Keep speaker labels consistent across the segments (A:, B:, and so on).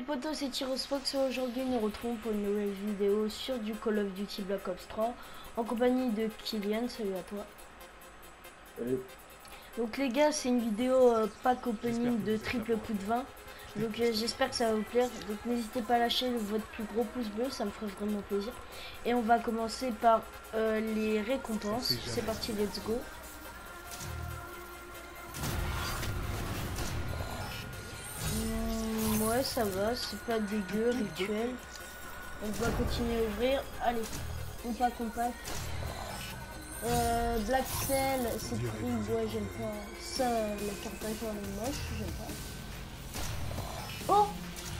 A: potos, c'est Tyrosfox et aujourd'hui nous retrouvons pour une nouvelle vidéo sur du Call of Duty Black Ops 3 en compagnie de Kylian. Salut à toi.
B: Salut.
A: Donc les gars, c'est une vidéo pack opening de triple coup de 20. Donc j'espère que ça va vous plaire. Donc n'hésitez pas à lâcher votre plus gros pouce bleu, ça me ferait vraiment plaisir. Et on va commencer par les récompenses. C'est parti, let's go. Ouais, ça va, c'est pas dégueu, rituel. On va continuer à ouvrir. Allez, compact. Black Cell, c'est terrible, ouais, j'aime pas. Ça, la carte d'agent elle est moche, j'aime pas. Oh,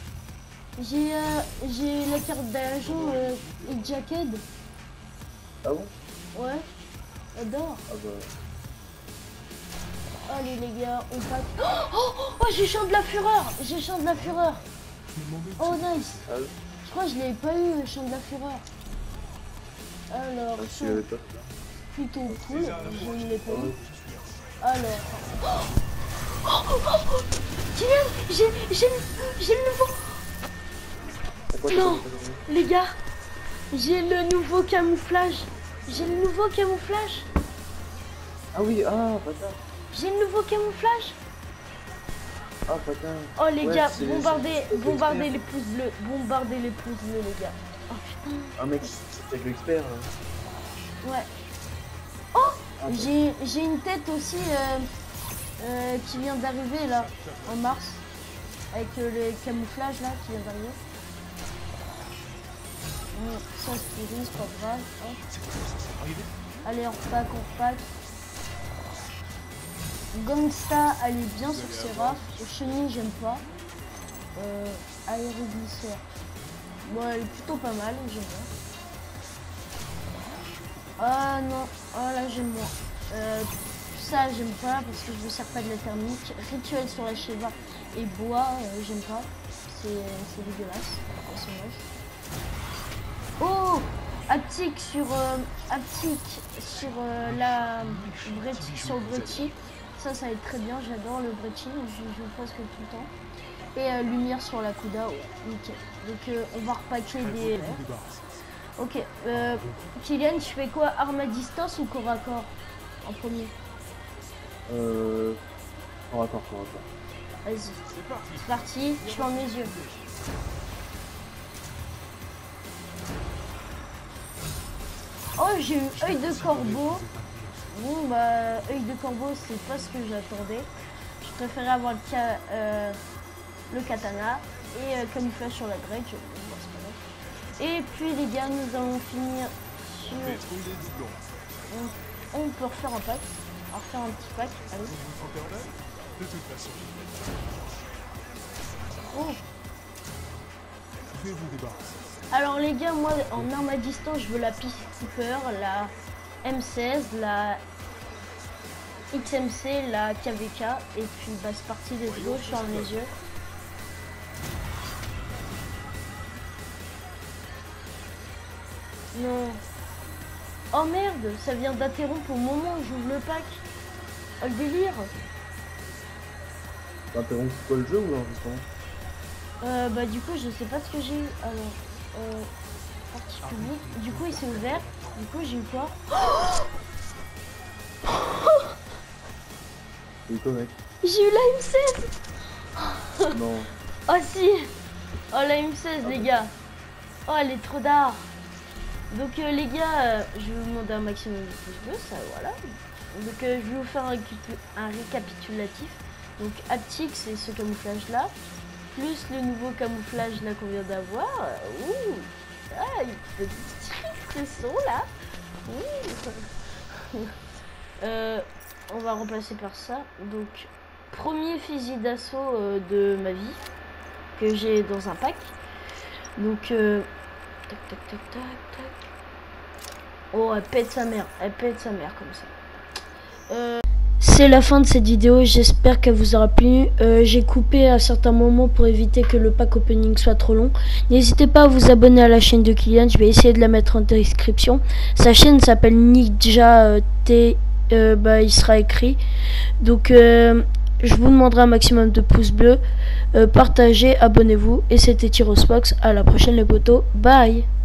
A: j'ai la carte d'agent et Jacket.
B: Ah bon?
A: Ouais, j'adore.
B: Ah bah.
A: Allez les gars, on passe. Oh, j'ai chant de la fureur. Oh nice.
B: Ah oui.
A: Je crois que je l'avais pas eu, chant de la fureur. Alors,
B: Ah, tu l'avais pas.
A: plutôt cool, je ne l'ai pas eu.
B: Ah,
A: Alors. Kylian, j'ai le nouveau.
B: pourquoi
A: Non,
B: t'as pas dormi?
A: les gars, j'ai le nouveau camouflage.
B: Ah oui, ah putain.
A: J'ai le nouveau camouflage.
B: Ah putain.
A: Oh les
B: Ouais,
A: gars,
B: c'est
A: bombardez
B: l'expert.
A: les pouces bleus, les gars. Oh putain.
B: Ah mec, c'est avec l'expert.
A: Ouais. Oh,
B: Ah, bah.
A: j'ai une tête aussi qui vient d'arriver là, en mars. Avec le camouflage là qui vient d'arriver. Ça se c'est pas grave. Hein. Allez, on repack. Gangsta, elle est bien sur ses rafs. Chenille, j'aime pas. Aéroglisseur. Bon, elle est plutôt pas mal, j'aime bien. Ah non, ah là j'aime moins. Ça j'aime pas parce que je ne sers pas de la thermique. Rituel sur la Sheva et bois, j'aime pas. C'est dégueulasse. C'est moche. Oh, Aptic sur la Bretty, sur le Bretty. Ça va être très bien, j'adore le Bretty, je joue presque tout le temps. Et lumière sur la Kuda, ouais, nickel. Donc on va repacker des... Ok, Kylian, tu fais quoi? Arme à distance ou corps à corps en premier?
B: Corps à corps.
A: Vas-y, c'est parti, je ferme mes yeux. Oh, j'ai eu œil de corbeau. Bon, bah, œil de corbeau, c'est pas ce que j'attendais. Je préférais avoir le katana et camouflage sur la Drake. Bon, c'est pas grave. Et puis, les gars, nous allons finir sur... On peut refaire un pack. On va refaire un petit pack. Allez. Oh. Alors les gars, moi en arme à distance, je veux la Peacekeeper, la M16, la XMC, la KVK, et puis bah c'est parti, let's go, je ferme les yeux. Non. Oh merde, ça vient d'interrompre au moment où j'ouvre le pack. Oh le délire.
B: T'interromps quoi, le jeu ou l'enregistrement?
A: Bah du coup je sais pas ce que j'ai eu. Alors partie publique. Du coup il s'est ouvert. Du coup j'ai eu quoi?
B: C'est quoi mec?
A: J'ai eu la M16.
B: Non.
A: Oh si. Oh la M16 les gars. Oh elle est trop d'art. Donc les gars, je vais vous demander un maximum de pouces bleus, ça voilà. Donc je vais vous faire un récapitulatif. Donc Aptic, c'est ce camouflage là. Plus le nouveau camouflage là qu'on vient d'avoir. Ouh, ah, une petite frisson là. On va remplacer par ça. Donc premier fusil d'assaut de ma vie que j'ai dans un pack. Donc tac. Oh, elle pète sa mère comme ça. C'est la fin de cette vidéo, j'espère qu'elle vous aura plu. J'ai coupé à certains moments pour éviter que le pack opening soit trop long. N'hésitez pas à vous abonner à la chaîne de Kylian, je vais essayer de la mettre en description. Sa chaîne s'appelle Ninja T, bah il sera écrit. Donc je vous demanderai un maximum de pouces bleus. Partagez, abonnez-vous. Et c'était Tyrospox. À la prochaine les potos. Bye.